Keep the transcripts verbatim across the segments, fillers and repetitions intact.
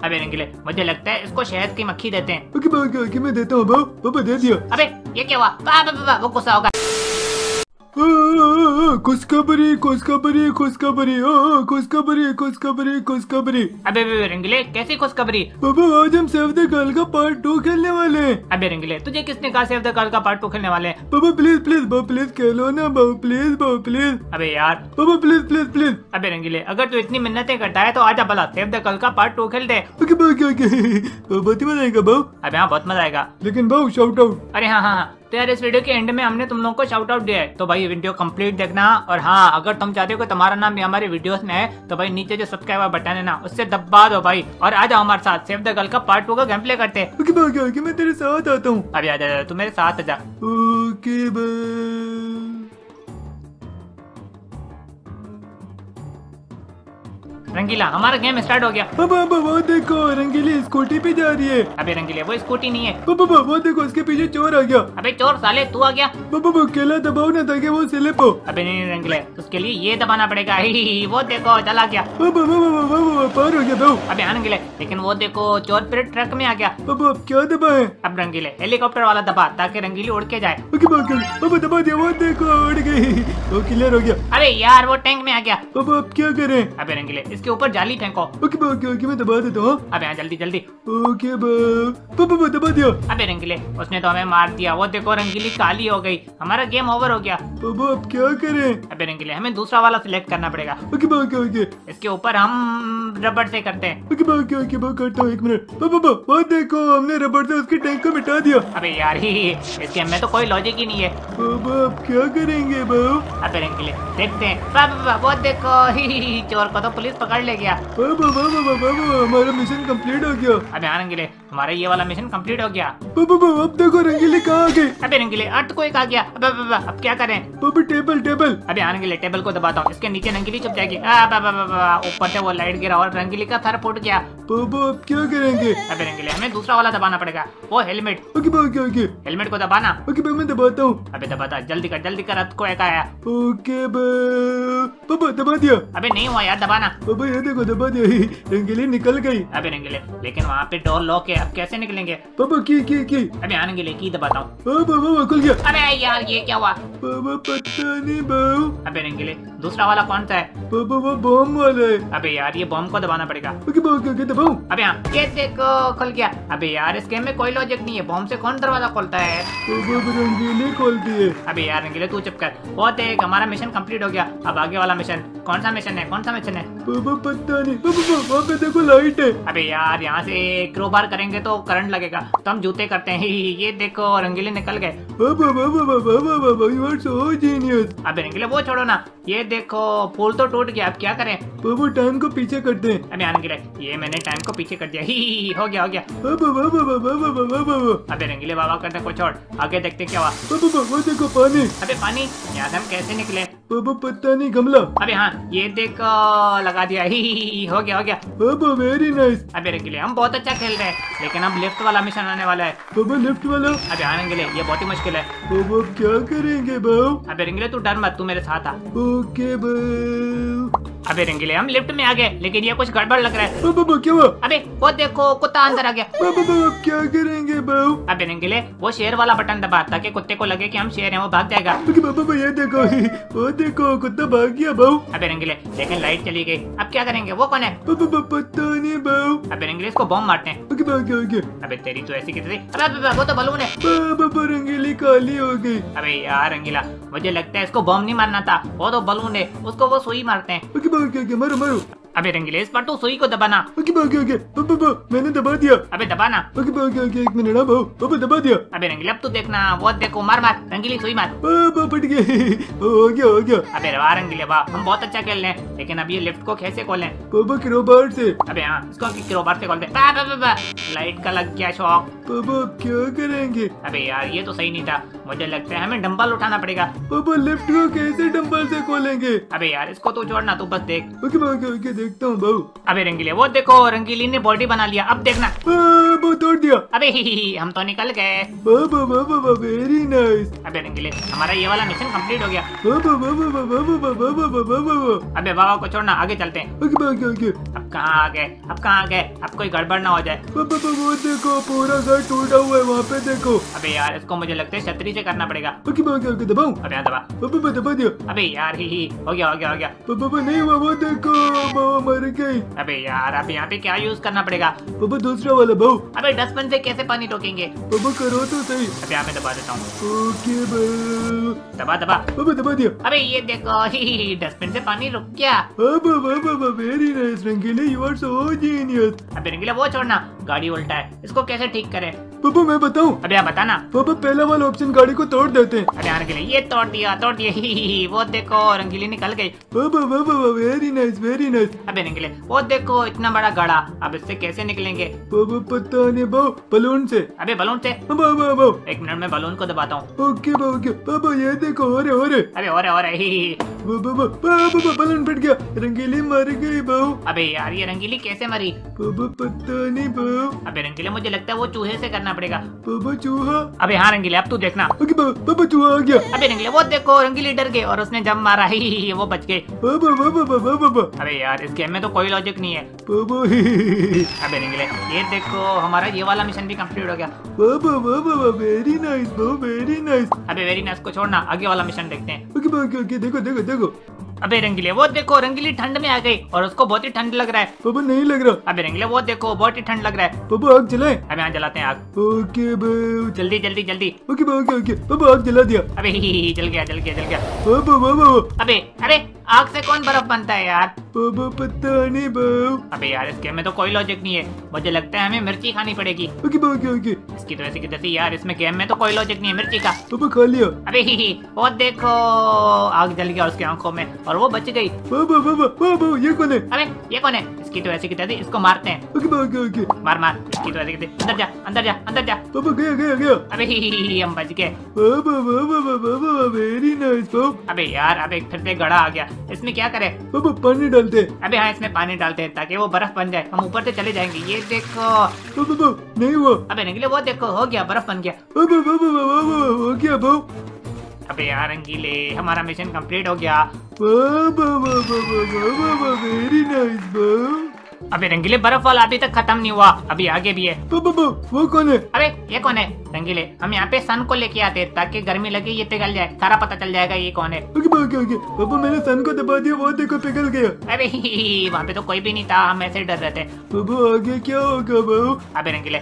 अबे रंगीले मुझे लगता है इसको शहद की मक्खी देते हैं। ओके बाबा ओके मैं देता हूँ बाबू। बाबा दे दिया। अबे ये क्या हुआ? बाबा बाबा वो गुस्सा होगा। खुशखबरी खुशखबरी खुशखबरी खुशखबरी खुशखबरी खुशखबरी। अबे रंगीले कैसी खुशखबरी? बाबा आज हम सेव द गर्ल का पार्ट टू खेलने वाले हैं। अबे रंगीले तुझे किसने कहा सेव द गर्ल का पार्ट टू खेलने वाले हैं? बाबा प्लीज प्लीज बाबा प्लीज खेलो ना बाबा प्लीज बाबा प्लीज। अबे यार बाबा प्लीज प्लीज प्लीज। अबे रंगीले अगर तू इतनी मिन्नतें करता है तो आजा भला सेव द गर्ल का पार्ट टू खेल दे। ओके बाबा ओके बहुत ही मजा आएगा बाबू। अबे हाँ बहुत मजा आएगा। लेकिन बाबू शाउट आउट। अरे हाँ हाँ हाँ तो यार इस वीडियो के एंड में हमने तुम लोगों को शाउट आउट दिया है तो भाई वीडियो कंप्लीट देखना। और हाँ अगर तुम चाहते हो कि तुम्हारा नाम भी हमारे वीडियोस में है तो भाई नीचे जो सब्सक्राइब बटन है ना उससे दबा दो भाई और आ जाओ हमारे साथ सेव द गर्ल का पार्ट टू का गेम प्ले करते हैं। ओके बाबा ओके मैं तेरे साथ आता हूँ। अभी आ जा तू मेरे साथ आ जा। Okay bye. रंगीला हमारा गेम स्टार्ट हो गया। बाबा बाबा वो देखो रंगीली स्कूटी पे जा रही है। अबे रंगीले वो स्कूटी नहीं है। बाबा बाबा वो देखो उसके पीछे चोर आ गया। अबे चोर साले तू आ गया। बाबा बाबा केला दबाओ ना ताकि वो स्लिप हो। अबे नहीं नहीं रंगीले उसके लिए ये दबाना पड़ेगा। ही, ही, वो देखो चला गया। बाबा बाबा बाबा बाबा पार हो गया बाबू। अबे हाँ रंगीले लेकिन वो देखो चोर फिर ट्रक में आ गया। बाबा अब क्या दबाए? अब रंगीले हेलीकॉप्टर वाला दबा ताकि रंगीली उड़ के जाए। ओके बाबा बाबा दबा दिया वो देखो उड़ गई। वो क्लियर हो गया। अरे यार वो टैंक में आ गया। बाबा अब क्या करें? अबे रंगीले इसके ऊपर जाली फेंको। ओके ओके ओके मैं दबा देता हूँ। अबे हाँ जल्दी जल्दी। ओके बाबा बाबा दबा दिया। अबे रंगीले उसने तो हमें मार दिया। वो देखो रंगीली काली हो गई। हमारा गेम ओवर हो गया। बाबा अब क्या करें? अबे रंगीले हमें दूसरा वाला सिलेक्ट करना पड़ेगा। ओके ओके ओके इसके ऊपर हम रबड़ से करते हैं। ओके ओके ओके बाबा करता हूँ एक मिनट। बाबा बाबा वो देखो हमने रबड़ से उसके टैंक को मिटा दिया। अबे यार ही इस गेम में तो कोई लॉजिक ही नहीं है। बाबा अब क्या करेंगे बाबू? अबे रंगीले देखते हैं। बाबा वो देखो ही चोर को तो पुलिस पकड़ ले गया। बाबा बाबा बाबा हमारा मिशन कंप्लीट हो गया। अबे हाँ रंगीले हमारा ये वाला मिशन कंप्लीट हो गया। बाबा बाबा अब देखो रंगीले कहाँ आ गए। अबे रंगीले अर्थ को एक आ गया। अबे बाबा अब क्या करें? बाबा टेबल टेबल। अबे हाँ रंगीले टेबल को दबाता हूँ। इसके नीचे रंगीली छुप जाएगी। ऊपर से वो लाइट गिरा और रंगीली का सर फूट गया। बाबा अब क्या करेंगे? अबे रंगीले हमें दूसरा वाला दबाना पड़ेगा। वो helmet. Okay okay okay helmet को दबाना। ओके बाबा मैं दबाता हूँ। अबे दबाता जल्दी कर जल्दी कर। अर्थ को एक आया। ओके बाबा दबा दिया। अबे नहीं हुआ यार दबाना। बाबा ये देखो दबा दिया ही रंगीली निकल गई। अबे रंगीले लेकिन वहाँ पे डोर लॉक है। अब कैसे निकलेंगे? बाबा की की की। अबे हाँ रंगीले की दबाता हूँ। बाबा बाबा खुल गया। अबे यार ये क्या हुआ? बाबा पता नहीं बाबू। अबे रंगीले दूसरा वाला कौन सा है? बाबा वो बॉम्ब वाला है। अबे यार ये बॉम्ब को दबाना पड़ेगा। ओके ओके ओके दबाऊं। अबे हाँ ये देखो खुल गया। अबे यार इस गेम में कोई लॉजिक नहीं है। बॉम्ब से कौन दरवाजा खोलता है? बाबा रंगीली खोलती है। अबे यार रंगीले तू चुप कर। वो देख हमारा मिशन कंप्लीट हो गया। अब आगे वाला मिशन कौन सा मिशन है? कौन सा मिशन है? बाबा पता नहीं। बाबा वहाँ पे देखो लाइट है। अबे यार यहाँ से क्रोबार करेंगे तो करंट लगेगा तो हम जूते करते हैं। ये देखो रंगीले निकल गए। बाबा बाबा बाबा बाबा यू आर सो जीनियस। अबे रंगीले वो छोड़ो ना। ये देखो फूल तो टूट गया। अब क्या करें? बाबा टाइम को पीछे करते हैं। अबे रंगीले ये मैंने टाइम को पीछे कर दिया। ही हो गया हो गया। बाबा बाबा बाबा बाबा बाबा। अबे रंगीले बाबा करते को छोड़ आगे देखते क्या हुआ। बाबा वो देखो पानी। अबे पानी यहाँ से हम कैसे निकले? बाबा पता नहीं गमला। अबे हाँ ये देखो लगा दिया। ही हो गया हो गया। बाबा वेरी नाइस। अबे रंगीले हम बहुत अच्छा खेल रहे हैं लेकिन अब लिफ्ट वाला मिशन आने वाला है। बाबा लिफ्ट वाला। अबे हाँ रंगीले ये बहुत ही मुश्किल है। बाबा क्या करेंगे बाबू? अबे रंगीले तू डर मत तू मेरे साथ आ। ओके बाबू। अबे रंगीले हम लिफ्ट में आ गए लेकिन ये कुछ गड़बड़ लग रहा है। बाबा क्या हुआ? अबे वो देखो कुत्ता अंदर आ गया। बाबा बाबा क्या करेंगे बाबू? अबे रंगीले वो शेर वाला बटन दबा ताकि कुत्ते को लगे कि हम शेर हैं। वो भाग जाएगा। बाबा ये देखो वो देखो कुत्ता भाग गया बाबू। अबे रंगीले लेकिन लाइट चली गई। अब क्या करेंगे? वो कौन है? बाबा पता नहीं बाबू। अबे रंगीले इसको बॉम्ब मारते हैं। Okay okay okay. अबे तेरी तो ऐसी कितनी। अबे वो तो बलून है। बाबा रंगीली काली हो गई। अबे यार रंगीला मुझे लगता है इसको बॉम्ब नहीं मारना था। वो तो बलून है उसको वो सुई मारते हैं। ओके ओके ओके मारो मारो। अबे रंगीले इस पर तो सुई को दबाना। ओके ओके ओके बाबा मैंने दबा दिया। अबे दबाना। ओके ओके ओके एक मिनट बाबू। बाबा दबा दिया। अबे रंगीले अब तू देखना। वो देखो मार मार रंगीली सुई मार। बाबा फट गए। हो गया हो गया। अबे वाह रंगीले वाह हम बहुत अच्छा खेल रहे हैं लेकिन अब ये लिफ्ट को कैसे खोलें? बाबा क्रोबार से। अबे हाँ इसको क्रोबार से खोलते हैं। लाइट का लग गया शॉक। बाबा क्या करेंगे? अबे यार ये तो सही नहीं था। मुझे लगता है हमें डंबल उठाना पड़ेगा। बाबा लिफ्ट को कैसे डंबल से खोलेंगे? अबे यार इसको तू छोड़ना तू बस देख। ओके ओके ओके देखता हूँ बाबू। अबे रंगीले वो देखो रंगीली ने बॉडी बना लिया। अब देखना। बाबा तोड़ दिया। अबे ही ही हम तो निकल गए। बाबा बाबा वेरी नाइस। अबे रंगीले हमारा ये वाला मिशन कंप्लीट हो गया। बाबा बाबा बाबा बाबा बाबा बाबा। अबे बाबा को छोड़ना, आगे चलते हैं। Okay okay okay. अब कहाँ आ गए, अब कहाँ आ गए, अब कोई गड़बड़ ना हो जाए। बाबा वो देखो पूरा घर टूटा हुआ है, वहाँ पे देखो। अबे यार इसको मुझे लगता है छतरी से करना पड़ेगा। ओके ओके ओके दबाऊं। अब यहाँ दबा। बाबा दबा दिया। अबे यार ही ही हो गया हो गया हो गया। बाबा नहीं हुआ, वो देखो बाबा मर गई। अबे यार अब यहाँ पे क्या यूज करना पड़ेगा? बाबा दूसरा वाला बाबू। अबे डस्टबिन से कैसे पानी रोकेंगे? बाबा करो तो सही। अब यहाँ मैं दबा देता हूँ। ओके बाबा। दबा दबा। बाबा दबा दिया। अबे ये देखो ही डस्टबिन से पानी रुक गया। बाबा बाबा वेरी नाइस रंगीले, यू आर सो जीनियस। अबे रंगीला वो छोड़ना, गाड़ी उल्टा है, इसको कैसे ठीक करें? पापा मैं बताऊं? अबे आप बताना। पापा पहला वाला ऑप्शन गाड़ी को तोड़ देते हैं। अबे रंगीले ये तोड़ दिया तोड़ दिया ही, ही, ही, वो देखो रंगीली निकल गई। पापा पापा वेरी नाइस वेरी नाइस। अबे रंगीले वो देखो इतना बड़ा गाड़ा, अब इससे कैसे निकलेंगे? पापा पता नहीं बाबू, बलून से। अबे बलून से? बाबा बाबा एक मिनट में बलून को दबाता हूँ। Okay okay. पापा ये देखो हो रहे हो रहे। अबे हो रहे हो रहे ही, ही। बाबा बाबा बलून फट गया, रंगीली मर गई बाबू। अबे यार ये रंगीली कैसे मरी? पापा पता नहीं बाबू। अबे रंगीले मुझे लगता है वो चूहे से करना पड़ेगा। पापा चूहा। अबे हाँ रंगीले अब तू देखना। ओके पापा चूहा आ गया। अबे रंगीले वो देखो रंगीली डर गए और उसने जंप मारा ही, ही, ही वो बच गए। पापा पापा पापा पापा। अबे यार इस गेम में तो कोई लॉजिक नहीं है। पापा अबे रंगीले ये देखो हमारा ये वाला मिशन भी कंप्लीट हो गया। पापा पापा वेरी नाइस बाबू वेरी नाइस। अबे वेरी नाइस को छोड़ना, आगे वाला मिशन देखते हैं। ओके ओके ओके देखो देखो देखो। अबे रंगीले वो देखो रंगीली ठंड में आ गई और उसको बहुत ही ठंड लग रहा है। पापा नहीं लग रहा। अबे रंगीले वो देखो बहुत ही ठंड लग रहा है। पापा आग जलाएं। अबे यहाँ जलाते हैं आग। ओके बाबू। जल्दी जल्दी जल्दी। Okay okay okay. पापा आग जला दिया। अबे ही, ही, ही, जल गया जल गया जल गया। पापा पापा। अबे अरे आग से कौन बर्फ बनता है यार? पापा पता नहीं बाबू। अबे यार इस गेम में तो कोई लॉजिक नहीं है, मुझे लगता है हमें मिर्ची खानी पड़ेगी। Okay okay okay. इसकी तो ऐसी की तैसी यार, इसमें गेम में तो कोई लॉजिक नहीं है मिर्ची का। पापा खा लिया। अबे ही, ही वो देखो आग जल गया उसकी आंखों में और वो बच गई। पापा पापा पापा ये कौन है? अबे ये कौन है? इसकी तो ऐसी की तैसी, इसको मारते हैं। Okay okay okay. मार मार इसकी तो ऐसी की तैसी। अंदर जा अंदर जा अंदर जा। पापा गया गया गया। अबे ही, ही, ही, हम बच गए। पापा पापा पापा वेरी नाइस बाबू। अबे यार अब एक फिर से गड़ा आ गया, इसमें क्या करें? पापा पानी डालते हैं। अबे हाँ इसमें पानी डालते हैं ताकि वो बर्फ बन जाए, हम ऊपर से चले जाएंगे। ये देखो। पापा पापा नहीं हुआ। अबे रंगीले वो देखो हो गया, बर्फ बन गया। पापा पापा पापा हो गया बाबू। अबे यार रंगीले हमारा मिशन कंप्लीट हो गया। पापा पापा पापा वेरी नाइस बाबू। अबे रंगीले बर्फ वाला अभी तक खत्म नहीं हुआ, अभी आगे भी है। पापा वो कौन है? अबे ये कौन है? रंगीले हम यहाँ पे सन को लेके आते हैं ताकि गर्मी लगे ये पिघल जाए, सारा पता चल जाएगा ये कौन है। Okay okay okay. पापा मैंने सन को दबा दिया, वो देखो पिघल गया। अबे वहाँ पे तो कोई भी नहीं था, हम ऐसे डर रहे थे। पापा आगे क्या होगा बाबू? अबे रंगीले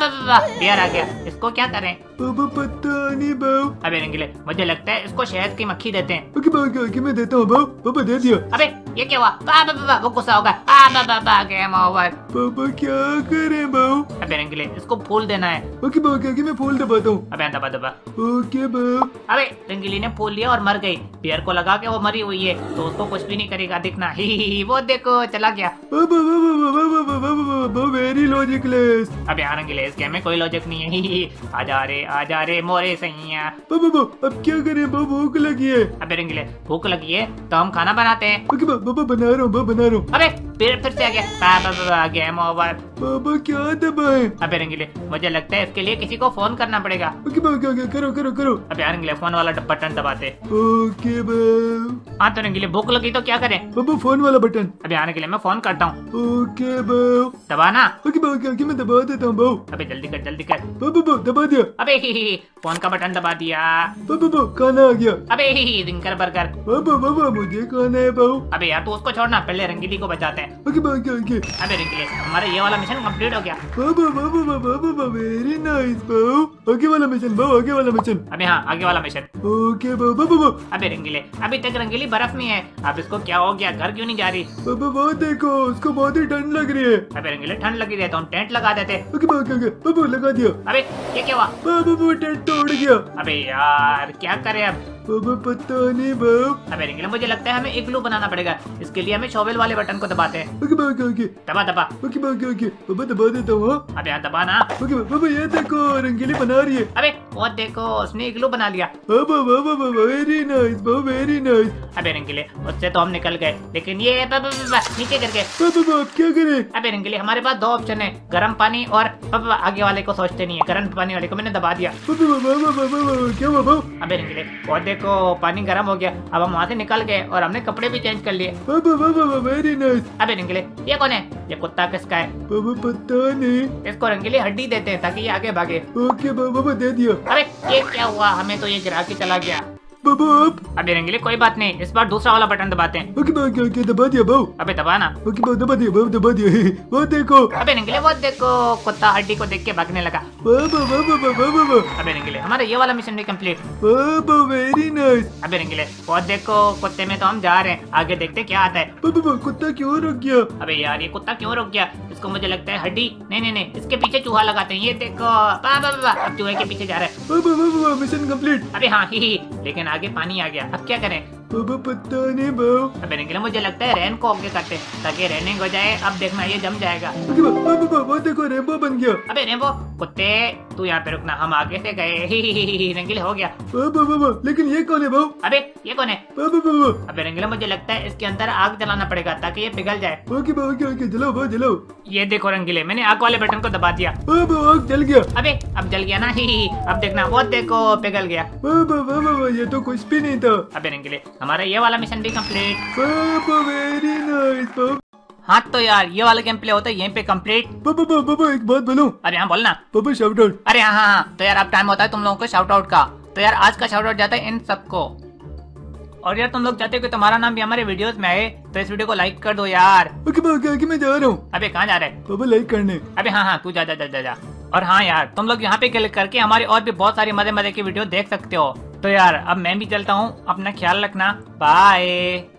बियर आ गया, इसको क्या करें? पापा पता नहीं बाबू। अबे रंगीले मुझे लगता है इसको शहद की मक्खी देते हैं। ओके ओके ओके मैं देता हूँ बाबू। पापा दे दिया। अबे ये क्या हुआ? बाबा बाबा वो गुस्सा होगा। आ बाबा बाबा गेम ओवर। पापा क्या करें बाबू? अबे रंगीले इसको फूल देना है। ओके ओके ओके मैं फूल दबाता हूँ। अबे दबा दबा। ओके बाबू। अबे रंगीली ने फूल लिया और मर गई, बियर को लगा के वो मरी हुई है तो उसको कुछ भी नहीं करेगा दिखना। ही ही ही वो देखो चला गया। पापा पापा पापा पापा पापा वेरी लॉजिकलेस। अब यहाँ रंगीले इस गेम में कोई लॉजिक नहीं है। ही ही आ जा रे आ जा रे मोरे सैया। पापा पापा अब क्या करें बाबू? भूख लगी है। अबे रंगीले भूख लगी है तो हम खाना बनाते हैं। ओके पापा बना रहा हूँ पापा बना रहा हूँ। अबे फिर फिर से आ गया। बाबा बाबा गेम ओवर। पापा क्या दबाएं? अबे रंगीले मुझे लगता है इसके लिए किसी को फोन करना पड़ेगा। ओके ओके ओके करो करो करो। अब यार रंगीले फोन वाला बटन दबाते। ओके बाबू। हाँ तो रंगीले भूख लगी तो क्या करें? पापा फोन वाला बटन। अब यहाँ रंगीले मैं फोन करता हूँ। ओके बाबू। दबाना। ओके ओके ओके मैं दबा देता हूँ बाबू। अबे जल्दी कर जल्दी कर। पापा पापा दबा दिया। अबे ही ही फोन का बटन दबा दिया। पापा पापा खाना आ गया। अबे ही ही जिंकर बर्गर। पापा पापा मुझे खाना है बाबू। अबे यार तू उसको छोड़ना, पहले रंगीली को बचाते हैं। Okay okay okay. अबे रंगीले हमारा ये वाला मिशन कंप्लीट हो गया। पापा पापा पापा पापा वेरी नाइस बाबू। आगे वाला मिशन बाबू आगे वाला मिशन। अबे हाँ आगे वाला मिशन। ओके बाबा बाबा। अबे रंगीले अभी तक रंगीली बर्फ में है, अब इसको क्या हो गया? घर क्यों नहीं जा रही? पापा वो देखो उसको बहुत ही ठंड लग रही है। अबे रंगीले ठंड लगी रही तो हम टेंट लगा देते। ओके ओके ओके पापा लगा दिया। अबे ये क्या हुआ? पापा वो टेंट तोड़ गया। अबे यार क्या करें अब? पापा पता नहीं बाप। अबे रंगीले मुझे लगता है हमें इग्लू बनाना पड़ेगा, इसके लिए हमें शॉवेल वाले बटन को दबाते हैं। ओके ओके ओके दबा दबा। ओके ओके ओके पापा दबा देता हूँ। अब यहाँ दबाना। ओके पापा ये देखो रंगीली बना रही है। अबे वो देखो उसने इग्लू बना लिया। Very nice very nice. अबे रंगीले उससे तो हम निकल गए, लेकिन ये ब, ब, ब, ब, नीचे गिर गए। अब क्या करें? अबे रंगीले हमारे पास दो ऑप्शन है, गर्म पानी और ब, ब, आगे वाले को सोचते नहीं है। गर्म पानी वाले को मैंने दबा दिया। क्या हुआ बाबू? अबे रंगीले वो देखो पानी गर्म हो गया, अब हम वहाँ से निकल गए और हमने कपड़े भी चेंज कर लिए। Very nice. अबे रंगीले ये कौन है? ये कुत्ता किसका है? बाबा पता नहीं। इसको रंगीले हड्डी देते हैं ताकि ये आगे भागे। ओके बाबा दे दिया। अबे ये क्या हुआ? हमें तो ये गिरा के चला गया। बाबू अब अबे रंगीले कोई बात नहीं, इस बार दूसरा वाला बटन दबाते हैं। ओके ओके ओके दबा दिया बाबू। अबे दबाना। ओके बाबू दबा दिया बाबू दबा दिया। वो देखो। अबे रंगीले वो देखो कुत्ता हड्डी को देख के भागने लगा। बाबा बाबा बाबा बाबा। अबे रंगीले हमारा ये वाला मिशन भी कंप्लीट। बाबा वेरी नाइस। अबे रंगीले वो देखो कुत्ते में तो हम जा रहे हैं, आगे देखते क्या आता है। बाबा कुत्ता क्यों रुक गया? अबे यार ये कुत्ता क्यों रुक गया? इसको मुझे लगता है हड्डी। नहीं नहीं नहीं इसके पीछे चूहा लगाते हैं। ये देखो बाबा बाबा अब चूहे के पीछे जा रहा है। बाबा बाबा मिशन कंप्लीट। अबे हाँ ही ही लेकिन आगे पानी आ गया, अब क्या करें? बाबा पता नहीं बाबू। अबे रंगीले मुझे लगता है रेन को आगे करते ताकि रेनिंग हो जाए। अब देखना ये जम जाएगा। बाबा वो देखो रेनबो बन गया। अबे रेनबो कुत्ते तू यहाँ पे रुकना, हम आगे से गए। ही ही ही ही रंगीले हो गया। बाबा बाबा लेकिन ये कौन है बाबू? अबे ये कौन है? बाबा बाबा। अबे रंगीले मुझे लगता है इसके अंदर आग जलाना पड़ेगा ताकि ये पिघल जाए। ओके बाबा ओके ओके जलाओ बाबू जलाओ। ये देखो रंगीले मैंने आग वाले बटन को दबा दिया। बाबा आग जल गया। अबे अब जल गया ना। ही ही अब देखना वो देखो पिघल गया। बाबा बाबा ये तो कुछ भी नहीं था। अबे रंगीले हमारा ये वाला मिशन भी कंप्लीट। बाबा वेरी नाइस बाबा। हाँ तो यार ये वाला गेम प्ले होता है यहीं पे कंप्लीट। बाबा बाबा बाबा एक बात बोलूं? अरे हाँ बोलना। बाबा शाउट आउट। अरे हाँ हाँ हाँ तो यार अब टाइम होता है तुम लोगों को शाउट आउट का। तो यार आज का शाउट आउट जाता है इन सबको। और यार तुम लोग चाहते हो कि तुम्हारा नाम भी हमारे वीडियोस में आए तो इस वीडियो को लाइक कर दो यार। ओके बाबा ओके मैं जा रहा हूँ। अबे कहाँ जा रहे? बाबा लाइक करने। अबे हाँ हाँ तू जा जा जा जा जा। और हाँ यार तुम लोग यहाँ पे क्लिक करके हमारी और भी बहुत सारी मजे मजे की वीडियो देख सकते हो। तो यार अब मैं भी चलता हूँ, अपना ख्याल रखना, बाय।